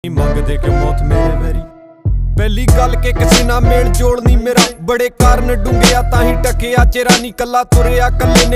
मंगदे कि मौत मेरे वैरी पहली गल के किसी ना मेल जोड़ नहीं मेरा बड़े कारण डूंगे ताही टकिया चेरा नहीं कला तुरया कले